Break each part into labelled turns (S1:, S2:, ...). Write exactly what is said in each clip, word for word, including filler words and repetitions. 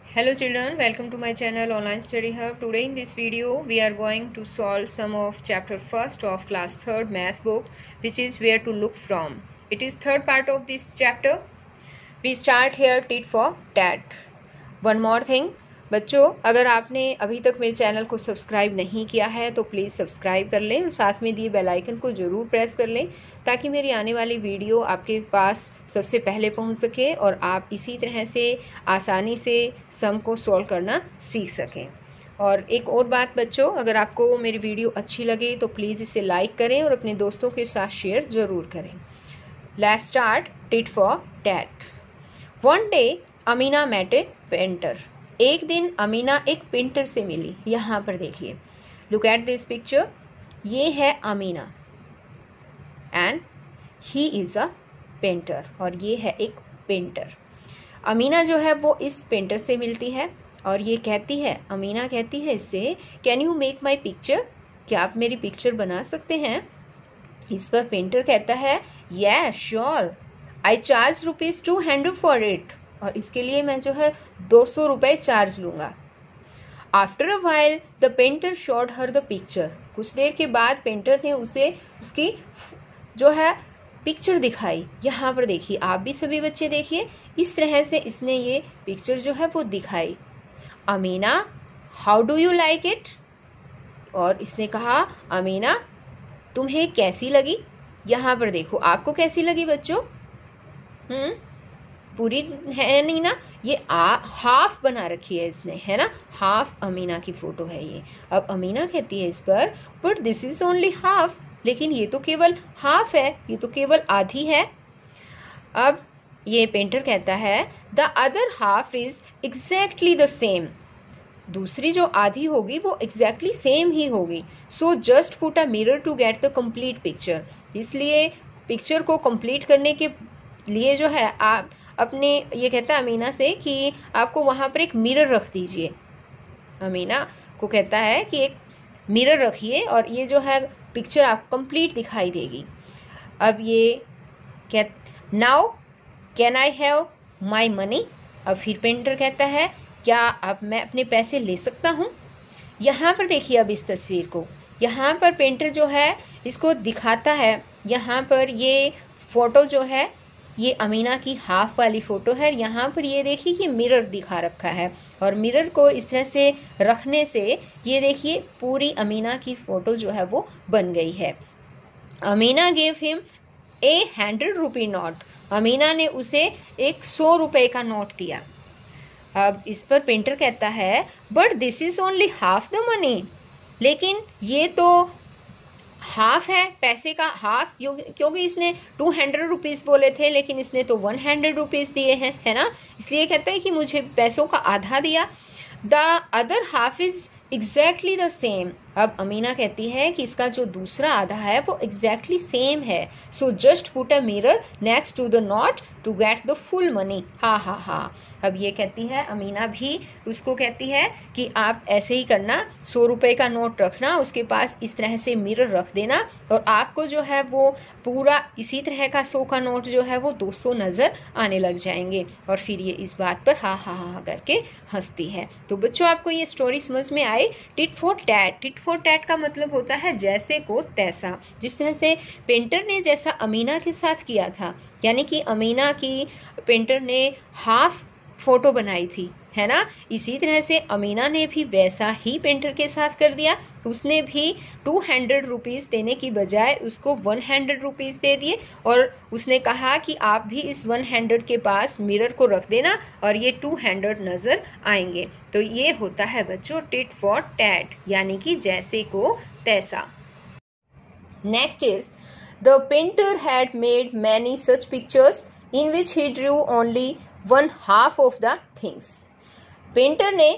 S1: Hello children, welcome to my channel Online Study Hub. Today in this video we are going to solve some of chapter first of class third math book, which is where to look from. It is third part of this chapter. We start here tit for tat. One more thing, बच्चों अगर आपने अभी तक मेरे channel को subscribe नहीं किया है तो प्लीज़ सब्सक्राइब कर लें और साथ में दिए बेल आइकन को ज़रूर प्रेस कर लें ताकि मेरी आने वाली वीडियो आपके पास सबसे पहले पहुंच सके और आप इसी तरह से आसानी से सम को सॉल्व करना सीख सकें। और एक और बात बच्चों, अगर आपको मेरी वीडियो अच्छी लगे तो प्लीज़ इसे लाइक करें और अपने दोस्तों के साथ शेयर ज़रूर करें। Let's start tit for tat. One day Amina met a painter. एक दिन अमीना एक पेंटर से मिली। यहाँ पर देखिए, लुक एट दिस पिक्चर। ये है Amina and he is a painter, और ये है एक पेंटर। अमीना जो है वो इस पेंटर से मिलती है और ये कहती है, अमीना कहती है इससे, can you make my picture, क्या आप मेरी पिक्चर बना सकते हैं। इस पर पेंटर कहता है, yes sure, I charge rupees two hundred for it, और इसके लिए मैं जो है दो सौ रुपये चार्ज लूँगा। After a while the painter showed her the picture. कुछ देर के बाद पेंटर ने उसे उसकी जो है पिक्चर दिखाई। यहाँ पर देखिए, आप भी सभी बच्चे देखिए, इस तरह से इसने ये पिक्चर जो है वो दिखाई। Amina how do you like it, और इसने कहा, अमीना तुम्हें कैसी लगी। यहाँ पर देखो, आपको कैसी लगी बच्चों। हम्म पूरी है नहीं ना, ये आ हाफ बना रखी है इसने, है ना, हाफ अमीना की फोटो है ये। अब अमीना कहती है इस पर, but this is only half, लेकिन ये तो केवल हाफ है, ये तो केवल आधी है। अब ये पेंटर कहता है, the other half is exactly the same, दूसरी जो आधी होगी वो एग्जैक्टली सेम ही होगी। So just put a mirror to get the complete picture. इसलिए पिक्चर को कंप्लीट करने के लिए जो है आप अपने, ये कहता है अमीना से कि आपको वहाँ पर एक मिरर रख दीजिए। अमीना को कहता है कि एक मिरर रखिए और ये जो है पिक्चर आपको कंप्लीट दिखाई देगी। अब ये कह, now can I have my money. अब फिर पेंटर कहता है, क्या अब मैं अपने पैसे ले सकता हूँ। यहाँ पर देखिए, अब इस तस्वीर को, यहाँ पर पेंटर जो है इसको दिखाता है। यहाँ पर ये फोटो जो है ये अमीना की हाफ वाली फोटो है। यहाँ पर ये देखिए कि मिरर दिखा रखा है, और मिरर को इस तरह से रखने से ये देखिए पूरी अमीना की फोटो जो है वो बन गई है। Amina gave him a hundred rupee note. Amina ने उसे एक सौ रुपये का नोट दिया। अब इस पर पेंटर कहता है, but this is only half the money, लेकिन ये तो हाफ है, पैसे का हाफ, क्योंकि इसने टू हंड्रेड रुपीज़ बोले थे लेकिन इसने तो वन हंड्रेड रुपीज़ दिए हैं, है ना, इसलिए कहता है कि मुझे पैसों का आधा दिया। The other half is exactly the same. अब अमीना कहती है कि इसका जो दूसरा आधा है वो एग्जैक्टली सेम है। So just put a mirror next to the note to get the full money. हा हा हा। अब ये कहती है अमीना भी उसको कहती है कि आप ऐसे ही करना, सौ रुपये का नोट रखना, उसके पास इस तरह से मिरर रख देना और आपको जो है वो पूरा इसी तरह का सौ का नोट जो है वो दो सौ नज़र आने लग जाएंगे। और फिर ये इस बात पर हा हा हा करके हंसती है। तो बच्चों, आपको ये स्टोरी समझ में आई। Tit for tat. Tit for tat का मतलब होता है जैसे को तैसा। जिस तरह से पेंटर ने जैसा अमीना के साथ किया था, यानी कि अमीना की पेंटर ने हाफ फोटो बनाई थी, है ना, इसी तरह से अमीना ने भी वैसा ही पेंटर के साथ कर दिया। उसने भी टू हंड्रेड रुपीज़ देने की बजाय उसको वन हंड्रेड रुपीज़ दे दिए और उसने कहा कि आप भी इस वन हंड्रेड के पास मिरर को रख देना और ये टू हंड्रेड नज़र आएंगे। तो ये होता है बच्चों टिट फॉर टैट, यानी कि जैसे को तैसा। Next is the painter had made many such pictures in which he drew only one half of the things. Painter ने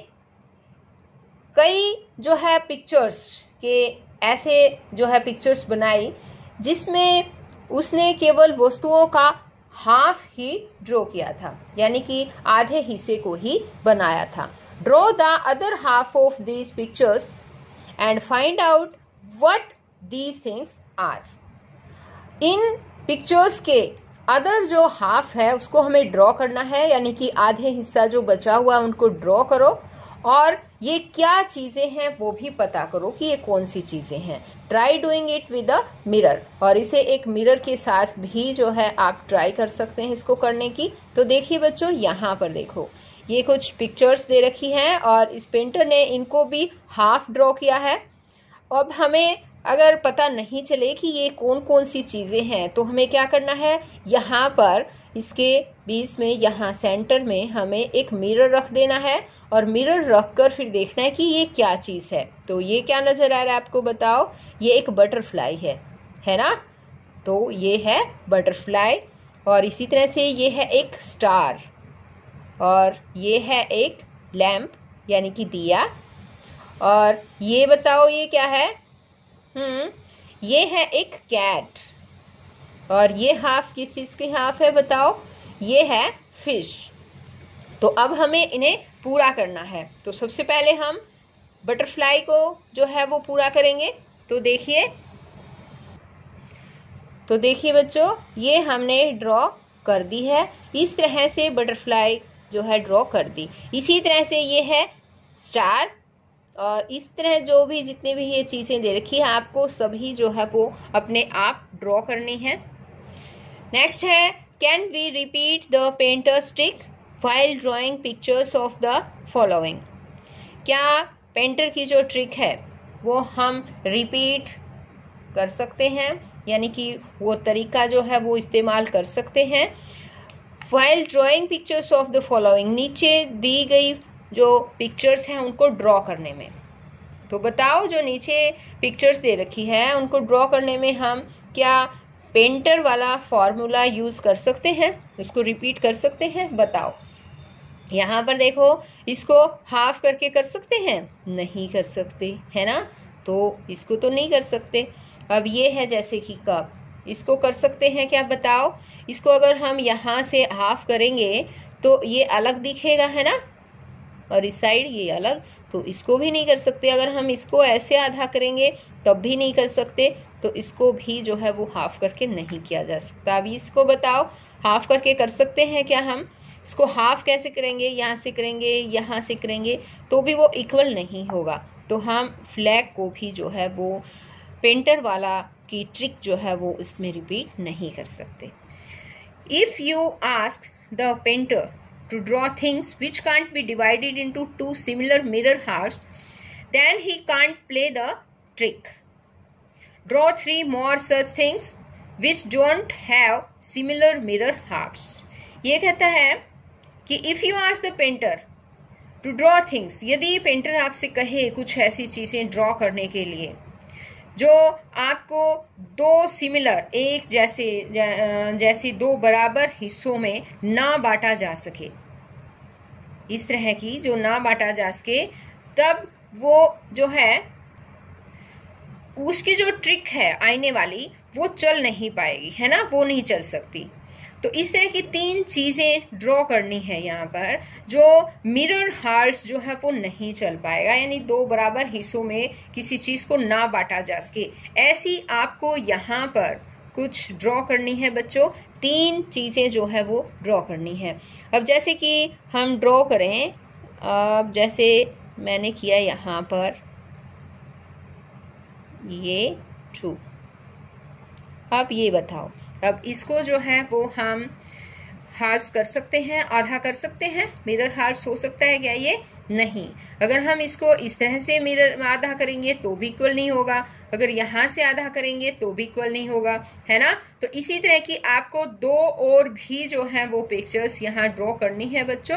S1: कई जो है पिक्चर्स के ऐसे जो है पिक्चर्स बनाई जिसमें उसने केवल वस्तुओं का हाफ ही ड्रॉ किया था, यानी कि आधे हिस्से को ही बनाया था। Draw the other half of these pictures and find out what these things are. इन पिक्चर्स के अदर जो हाफ है उसको हमें ड्रॉ करना है, यानी कि आधे हिस्सा जो बचा हुआ है उनको ड्रॉ करो और ये क्या चीजें हैं वो भी पता करो कि ये कौन सी चीजें हैं। Try doing it with a mirror, और इसे एक मिरर के साथ भी जो है आप ट्राई कर सकते हैं इसको करने की। तो देखिए बच्चों, यहाँ पर देखो ये कुछ पिक्चर्स दे रखी हैं और इस पेंटर ने इनको भी हाफ ड्रॉ किया है। अब हमें अगर पता नहीं चले कि ये कौन कौन सी चीजें हैं तो हमें क्या करना है, यहाँ पर इसके बीच में, यहाँ सेंटर में हमें एक मिरर रख देना है और मिरर रखकर फिर देखना है कि ये क्या चीज है। तो ये क्या नजर आ रहा है आपको बताओ, ये एक बटरफ्लाई है, है ना। तो ये है बटरफ्लाई, और इसी तरह से ये है एक स्टार, और ये है एक लैंप यानी कि दिया, और ये बताओ ये क्या है, हम्म ये है एक कैट, और ये हाफ किस चीज की हाफ है बताओ, ये है फिश। तो अब हमें इन्हें पूरा करना है। तो सबसे पहले हम बटरफ्लाई को जो है वो पूरा करेंगे। तो देखिए तो देखिए बच्चों, ये हमने ड्रॉ कर दी है, इस तरह से बटरफ्लाई जो है ड्रॉ कर दी। इसी तरह से ये है स्टार, और इस तरह जो भी जितने भी ये चीजें दे रखी है आपको सभी जो है वो अपने आप ड्रॉ करनी है। नेक्स्ट है, can we repeat the painter's trick while drawing pictures of the following. क्या पेंटर की जो ट्रिक है वो हम रिपीट कर सकते हैं, यानी कि वो तरीका जो है वो इस्तेमाल कर सकते हैं। While drawing pictures of the following, नीचे दी गई जो पिक्चर्स हैं उनको ड्रॉ करने में। तो बताओ, जो नीचे पिक्चर्स दे रखी है उनको ड्रॉ करने में हम क्या पेंटर वाला फॉर्मूला यूज कर सकते हैं, उसको रिपीट कर सकते हैं, बताओ। यहाँ पर देखो, इसको हाफ करके कर सकते हैं, नहीं कर सकते, है ना। तो इसको तो नहीं कर सकते। अब ये है जैसे कि कप, इसको कर सकते हैं क्या बताओ। इसको अगर हम यहाँ से हाफ करेंगे तो ये अलग दिखेगा, है ना, और इस साइड ये अलग, तो इसको भी नहीं कर सकते। अगर हम इसको ऐसे आधा करेंगे तब भी नहीं कर सकते, तो इसको भी जो है वो हाफ करके नहीं किया जा सकता। अभी इसको बताओ, हाफ करके कर सकते हैं क्या हम। इसको हाफ कैसे करेंगे, यहाँ से करेंगे, यहाँ से करेंगे, तो भी वो इक्वल नहीं होगा। तो हम फ्लैग को भी जो है वो पेंटर वाला की ट्रिक जो है वो इसमें रिपीट नहीं कर सकते। If you ask the painter to draw things which can't be divided into two similar mirror hearts, then he can't play the trick. Draw three more such things which don't have similar mirror hearts. ये कहता है कि if you ask the painter to draw things, यदि painter आपसे कहे कुछ ऐसी चीजें ड्रॉ करने के लिए जो आपको दो सिमिलर, एक जैसे जैसे दो बराबर हिस्सों में ना बांटा जा सके, इस तरह की जो ना बांटा जा सके, तब वो जो है उसकी जो ट्रिक है आईने वाली वो चल नहीं पाएगी, है ना, वो नहीं चल सकती। तो इस तरह की तीन चीजें ड्रॉ करनी है यहाँ पर, जो मिरर हार्ट्स जो है वो नहीं चल पाएगा, यानी दो बराबर हिस्सों में किसी चीज को ना बांटा जा सके। ऐसी आपको यहाँ पर कुछ ड्रॉ करनी है बच्चों, तीन चीजें जो है वो ड्रॉ करनी है। अब जैसे कि हम ड्रॉ करें, अब जैसे मैंने किया यहाँ पर ये टू। अब ये बताओ, अब इसको जो है वो हम हार्ट्स कर सकते हैं, आधा कर सकते हैं, मिरर हार्ट्स हो सकता है क्या ये, नहीं। अगर हम इसको इस तरह से मिरर आधा करेंगे तो भी इक्वल नहीं होगा, अगर यहाँ से आधा करेंगे तो भी इक्वल नहीं होगा, है ना। तो इसी तरह की आपको दो और भी जो है वो पिक्चर्स यहाँ ड्रॉ करनी है बच्चों,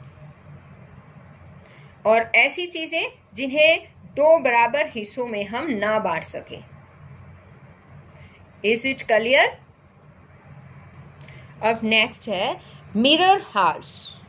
S1: और ऐसी चीजें जिन्हें दो बराबर हिस्सों में हम ना बांट सके। Is it clear. अब नेक्स्ट है मिरर हार्ट्स,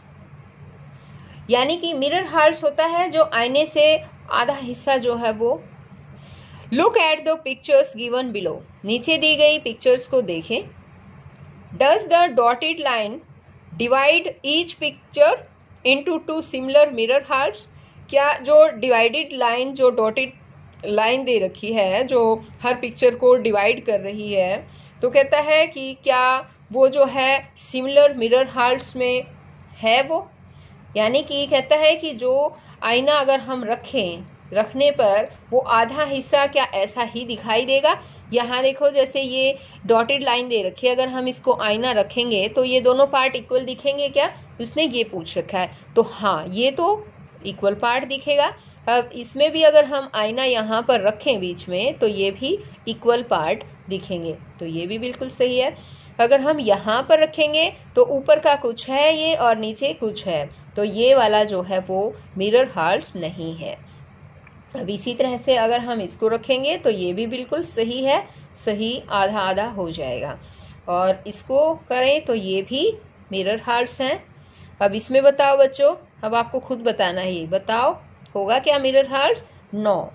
S1: यानी कि मिरर हार्ट्स होता है जो आईने से आधा हिस्सा जो है वो। Look at the pictures given below, नीचे दी गई पिक्चर्स को देखें। Does the dotted line divide each picture into two similar mirror halves, क्या जो डिवाइडेड लाइन, जो डॉटेड लाइन दे रखी है जो हर पिक्चर को डिवाइड कर रही है, तो कहता है कि क्या वो जो है सिमिलर मिरर हार्ट्स में है वो, यानी कि कहता है कि जो आईना अगर हम रखें, रखने पर वो आधा हिस्सा क्या ऐसा ही दिखाई देगा। यहाँ देखो जैसे ये डॉटेड लाइन दे रखी है, अगर हम इसको आईना रखेंगे तो ये दोनों पार्ट इक्वल दिखेंगे क्या, उसने ये पूछ रखा है। तो हाँ, ये तो इक्वल पार्ट दिखेगा। अब इसमें भी अगर हम आईना यहाँ पर रखें बीच में तो ये भी इक्वल पार्ट दिखेंगे, तो ये भी बिल्कुल सही है। अगर हम यहाँ पर रखेंगे तो ऊपर का कुछ है ये और नीचे कुछ है, तो ये वाला जो है वो मिरर हार्ट्स नहीं है। अब इसी तरह से अगर हम इसको रखेंगे तो ये भी बिल्कुल सही है, सही आधा आधा हो जाएगा। और इसको करें तो ये भी मिरर हार्ट्स हैं। अब इसमें बताओ बच्चों, अब आपको खुद बताना है, ये बताओ होगा क्या मिरर हार्ट्स? नो।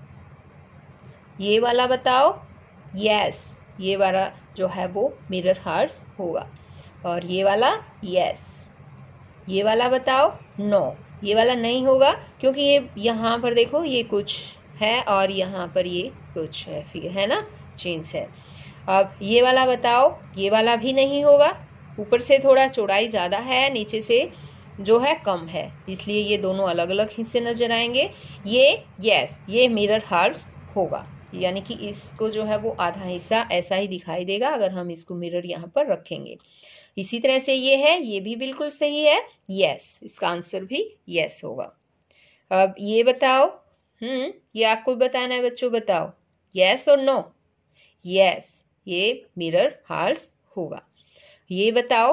S1: ये वाला बताओ, यस, ये वाला जो है वो मिरर हार्ट्स होगा। और ये वाला यस। ये वाला बताओ, नो, ये वाला नहीं होगा, क्योंकि ये यहाँ पर देखो ये कुछ है और यहाँ पर ये कुछ है, फिर है ना, चेंज है। अब ये वाला बताओ, ये वाला भी नहीं होगा, ऊपर से थोड़ा चौड़ाई ज़्यादा है, नीचे से जो है कम है, इसलिए ये दोनों अलग अलग हिस्से नजर आएंगे। ये यस, ये मिरर हार्ट्स होगा, यानी कि इसको जो है वो आधा हिस्सा ऐसा ही दिखाई देगा अगर हम इसको मिरर यहाँ पर रखेंगे। इसी तरह से ये है, ये भी बिल्कुल सही है, यस, इसका आंसर भी यस होगा। अब ये बताओ, हम्म ये आपको बताना है बच्चों, बताओ यस और नो। यस, ये मिरर हार्ट्स होगा। ये बताओ,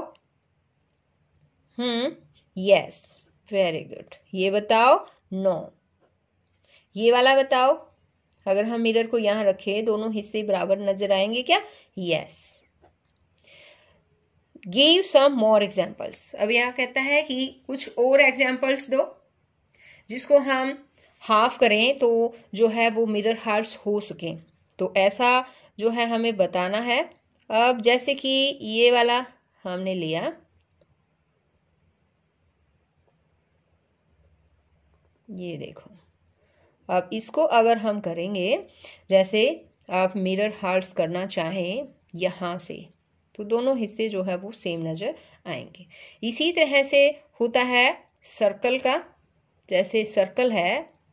S1: हम्म यस, वेरी गुड। ये बताओ, नो। ये वाला बताओ, अगर हम मिरर को यहाँ रखें दोनों हिस्से बराबर नजर आएंगे क्या? Yes. Give some more examples. अब यहाँ कहता है कि कुछ और एग्जाम्पल्स दो जिसको हम हाफ करें तो जो है वो मिरर हार्ट्स हो सकें, तो ऐसा जो है हमें बताना है। अब जैसे कि ये वाला हमने लिया, ये देखो, अब इसको अगर हम करेंगे, जैसे आप मिरर हार्ट्स करना चाहें यहाँ से, तो दोनों हिस्से जो है वो सेम नजर आएंगे। इसी तरह से होता है सर्कल का, जैसे सर्कल है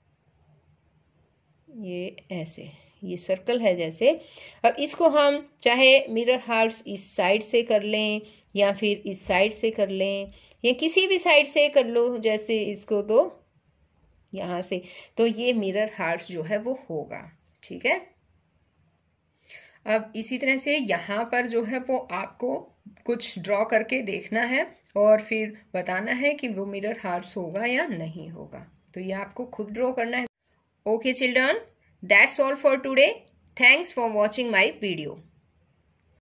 S1: ये ऐसे, ये सर्कल है जैसे। अब इसको हम चाहे मिरर हार्ट्स इस साइड से कर लें या फिर इस साइड से कर लें या किसी भी साइड से कर लो, जैसे इसको तो यहाँ से, तो ये मिरर हार्ट्स जो है वो होगा, ठीक है। अब इसी तरह से यहाँ पर जो है वो आपको कुछ ड्रॉ करके देखना है और फिर बताना है कि वो मिरर हार्ट्स होगा या नहीं होगा, तो ये आपको खुद ड्रॉ करना है। Okay children, that's all for today. Thanks for watching my video.